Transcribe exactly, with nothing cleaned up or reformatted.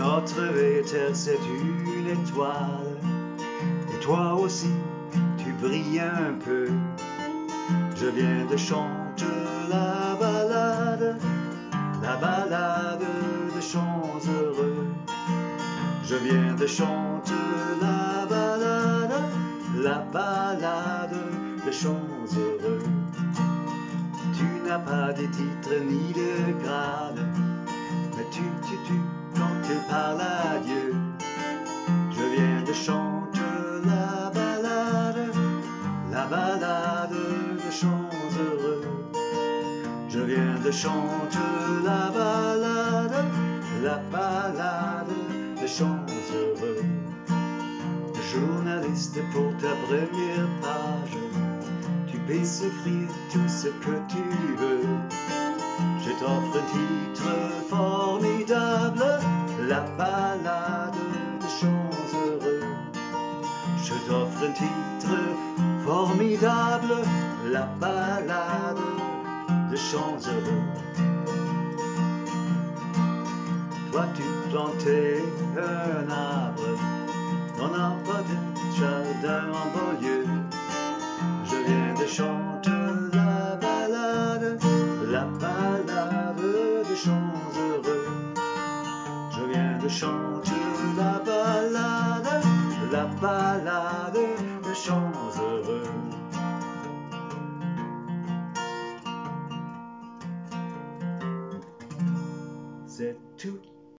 Notre éther c'est une étoile, et toi aussi tu brilles un peu. Je viens de chanter la balade, la balade des chants heureux. Je viens de chanter la balade, la balade des chants heureux. Tu n'as pas de titre ni de grade, mais tu, tu, tu, quand tu parles à Dieu. Je viens de chanter la balade, la balade des chants heureux. Je viens de chanter la balade, la balade des chants heureux. Journaliste, pour ta première page, tu peux écrire tout ce que tu veux. Je t'offre un titre formidable, la balade des chants heureux. Je t'offre un titre formidable, la balade des chants heureux. Toi tu plantais un arbre dans un pas de jardin en banlieue. Je viens de chanter la balade, la balade des chants heureux. Je viens de chanter la balade, la balade